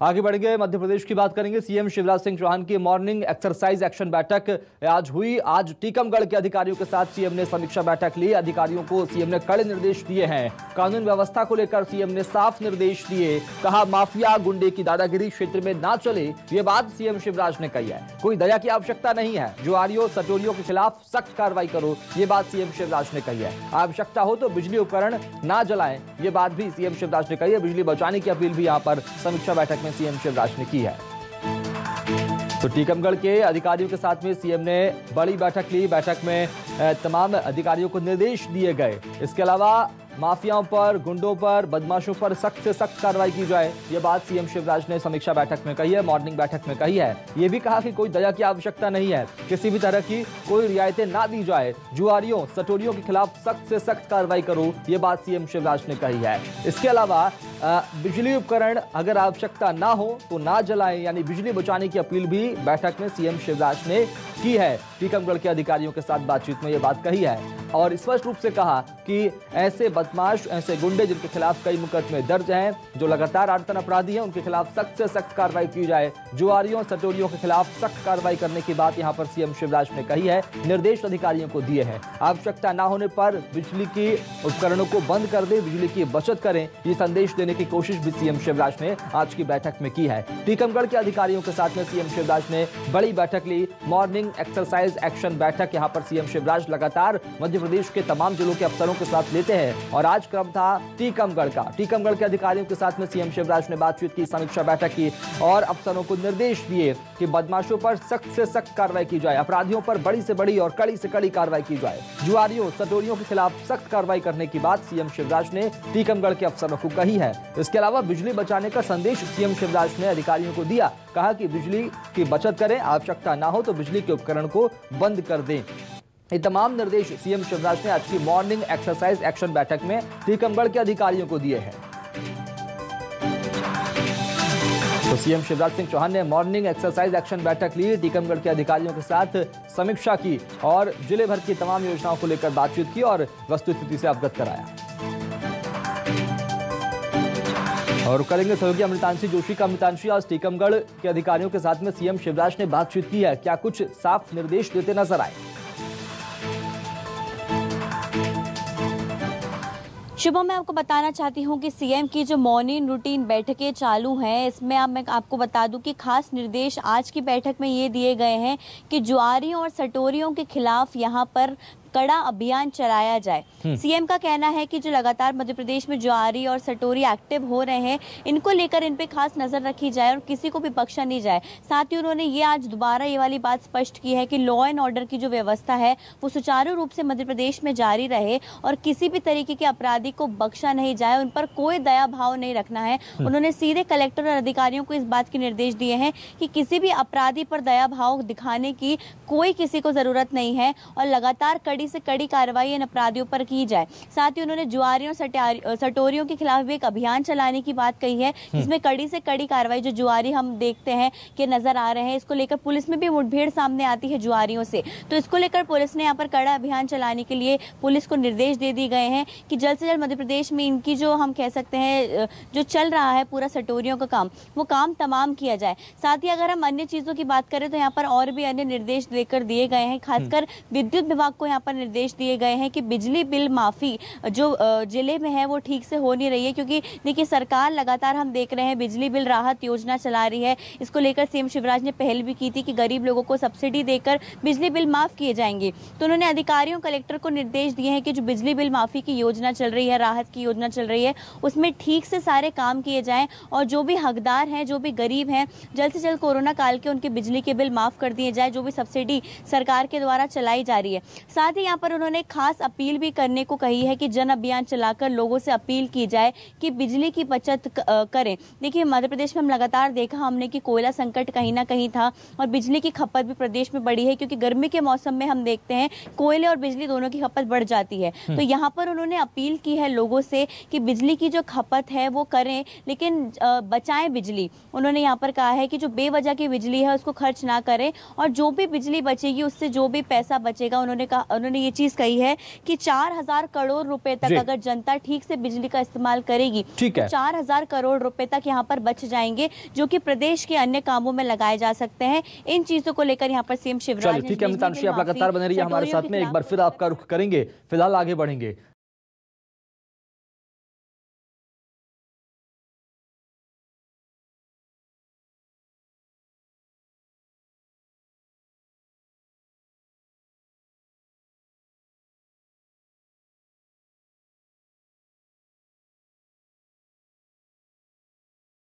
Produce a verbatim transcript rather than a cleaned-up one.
आगे बढ़ेंगे, मध्य प्रदेश की बात करेंगे। सीएम शिवराज सिंह चौहान की मॉर्निंग एक्सरसाइज एक्शन बैठक आज हुई। आज टीकमगढ़ के अधिकारियों के साथ सीएम ने समीक्षा बैठक ली। अधिकारियों को सीएम ने कड़े निर्देश दिए हैं। कानून व्यवस्था को लेकर सीएम ने साफ निर्देश दिए। कहा माफिया गुंडे की दादागिरी क्षेत्र में ना चले, ये बात सीएम शिवराज ने कही है। कोई दया की आवश्यकता नहीं है, जुआरियों सटोरियों के खिलाफ सख्त कार्रवाई करो, ये बात सीएम शिवराज ने कही है। आवश्यकता हो तो बिजली उपकरण ना जलाएं, ये बात भी सीएम शिवराज ने कही है। बिजली बचाने की अपील भी यहां पर समीक्षा बैठक में सीएम शिवराज ने की है। तो टीकमगढ़ के अधिकारियों के साथ में सीएम ने बड़ी बैठक ली। बैठक में तमाम अधिकारियों को निर्देश दिए गए। इसके अलावा माफियाओं पर, गुंडों पर, बदमाशों पर सख्त से सख्त कार्रवाई की जाए, ये बात सीएम शिवराज ने समीक्षा बैठक में कही है, मॉर्निंग बैठक में कही है। ये भी कहा कि कोई दया की आवश्यकता नहीं है, किसी भी तरह की कोई रियायतें ना दी जाए, जुआरियों सटोरियों के खिलाफ सख्त से सख्त कार्रवाई करो, ये बात सीएम शिवराज ने कही है। इसके अलावा बिजली उपकरण अगर आवश्यकता ना हो तो ना जलाएं, यानी बिजली बचाने की अपील भी बैठक में सीएम शिवराज ने की है। टीकमगढ़ के अधिकारियों के साथ बातचीत में ये बात कही है और स्पष्ट रूप से कहा कि ऐसे बदमाश, ऐसे गुंडे जिनके खिलाफ कई मुकदमे दर्ज हैं, जो लगातार आतंक अपराधी हैं, उनके खिलाफ सख्त से सख्त कार्रवाई की जाए। जुआरियों सटोरियों के खिलाफ सख्त कार्रवाई करने की बात यहां पर सीएम शिवराज ने कही है। निर्देश अधिकारियों को दिए हैं। आवश्यकता ना होने पर बिजली की उपकरणों को बंद कर दे, बिजली की बचत करें, ये संदेश देने की कोशिश भी सीएम शिवराज ने आज की बैठक में की है। टीकमगढ़ के अधिकारियों के साथ में सीएम शिवराज ने बड़ी बैठक ली, मॉर्निंग एक्सरसाइज एक्शन बैठक। यहां पर सीएम शिवराज लगातार मध्य प्रदेश के तमाम जिलों के अफसरों के साथ लेते हैं और आज क्रम था टीकमगढ़ का। टीकमगढ़ के अधिकारियों के साथ में सीएम शिवराज ने बातचीत की, समीक्षा बैठक की और अफसरों को निर्देश दिए कि बदमाशों पर सख्त से सख्त कार्रवाई की जाए, अपराधियों पर बड़ी से बड़ी और कड़ी से कड़ी कार्रवाई की जाए, जुआरियों सटोरियों के खिलाफ सख्त कार्रवाई करने की बात सीएम शिवराज ने टीकमगढ़ के अफसरों को कही है। इसके अलावा बिजली बचाने का संदेश सीएम शिवराज ने अधिकारियों को दिया। कहा कि बिजली की बचत करें, आवश्यकता ना हो तो बिजली के उपकरण को बंद कर दें। ये तमाम निर्देश सीएम शिवराज ने आज की मॉर्निंग एक्सरसाइज एक्शन बैठक में टीकमगढ़ के अधिकारियों को दिए हैं। तो सीएम शिवराज सिंह चौहान ने मॉर्निंग एक्सरसाइज एक्शन बैठक ली, टीकमगढ़ के अधिकारियों के साथ समीक्षा की और जिले भर की तमाम योजनाओं को लेकर बातचीत की और वस्तुस्थिति से अवगत कराया। और करेंगे सहयोगी अमृतांशी जोशी का। अमृतांशी, आज टीकमगढ़ के अधिकारियों के साथ में सीएम शिवराज ने बातचीत की है, क्या कुछ साफ निर्देश देते नजर आए? शुभम, मैं आपको बताना चाहती हूं कि सीएम की जो मॉर्निंग रूटीन बैठकें चालू हैं, इसमें अब मैं आपको बता दूं कि खास निर्देश आज की बैठक में ये दिए गए हैं कि जुआरियों और सटोरियों के खिलाफ यहां पर कड़ा अभियान चलाया जाए। सीएम का कहना है कि जो लगातार मध्य प्रदेश में जुआरी और सटोरी एक्टिव हो रहे हैं, इनको लेकर इन पे खास नजर रखी जाए और किसी को भी बख्शा नहीं जाए। साथ ही उन्होंने ये आज दोबारा ये वाली बात स्पष्ट की है कि लॉ एंड ऑर्डर की जो व्यवस्था है वो सुचारू रूप से मध्य प्रदेश में जारी रहे और किसी भी तरीके के अपराधी को बख्शा नहीं जाए, उन पर कोई दया भाव नहीं रखना है। उन्होंने सीधे कलेक्टर और अधिकारियों को इस बात के निर्देश दिए हैं कि किसी भी अपराधी पर दया भाव दिखाने की कोई किसी को जरूरत नहीं है और लगातार कड़ी से कड़ी कार्रवाई इन अपराधियों पर की जाए। साथ ही उन्होंने जुआरियों सटोरियों के खिलाफ भी एक अभियान चलाने की बात कही है, जिसमें कड़ी से कड़ी कार्रवाई, जो जुआरी हम देखते हैं कि नजर आ रहे हैं, इसको लेकर पुलिस में भी मुठभेड़ सामने आती है जुआरियों से, तो इसको लेकर पुलिस ने यहाँ पर कड़ा अभियान चलाने के लिए पुलिस को निर्देश दे दिए गए हैं कि जल्द से जल्द मध्य प्रदेश में इनकी जो हम कह सकते हैं जो चल रहा है पूरा सटोरियों का काम, वो काम तमाम किया जाए। साथ ही अगर हम अन्य चीजों की बात करें तो यहाँ पर और भी अन्य निर्देश लेकर दिए गए हैं। खासकर विद्युत विभाग को यहाँ पर निर्देश दिए गए हैं कि बिजली बिल माफी जो जिले में है वो ठीक से हो नहीं रही है, क्योंकि देखिए सरकार लगातार हम देख रहे हैं बिजली बिल राहत योजना चला रही है। इसको लेकर सीएम शिवराज ने पहल भी की थी कि गरीब लोगों को सब्सिडी देकर बिजली बिल माफ किए जाएंगे। तो उन्होंने अधिकारियों कलेक्टर को निर्देश दिए हैं कि जो बिजली बिल माफी की योजना चल रही है, राहत की योजना चल रही है, उसमें ठीक से सारे काम किए जाएं और जो भी हकदार हैं, जो भी गरीब हैं, जल्द से जल्द कोरोना काल के उनके बिजली के बिल माफ कर दिए जाए, जो भी सब्सिडी सरकार के द्वारा चलाई जा रही है। साथ ही यहाँ पर उन्होंने खास अपील भी करने को कही है कि जन अभियान चलाकर लोगों से अपील की जाए कि बिजली की बचत करें। देखिए मध्य प्रदेश में हम लगातार देखा हमने कि कोयला संकट कहीं ना कहीं था और बिजली की खपत भी प्रदेश में बढ़ी है, क्योंकि गर्मी के मौसम में हम देखते हैं कोयले और बिजली दोनों की खपत बढ़ जाती है। तो यहाँ पर उन्होंने अपील की है लोगों से कि बिजली की जो खपत है वो करें, लेकिन बचाएं बिजली। उन्होंने यहाँ पर कहा है कि जो बेवजह की बिजली है उसको खर्च ना करें और जो भी बिजली बचेगी उससे जो भी पैसा बचेगा, उन्होंने कहा उन्होंने उन्होंने ये चीज कही है कि चार हजार करोड़ रुपए तक अगर जनता ठीक से बिजली का इस्तेमाल करेगी तो चार हजार करोड़ रुपए तक यहाँ पर बच जाएंगे, जो कि प्रदेश के अन्य कामों में लगाए जा सकते हैं। इन चीजों को लेकर यहाँ पर सीएम शिवराज ठीक है, अमितांशी आप लगातार बने रहिए हमारे साथ में, एक बार फिर आपका रुख करेंगे, फिलहाल आगे बढ़ेंगे।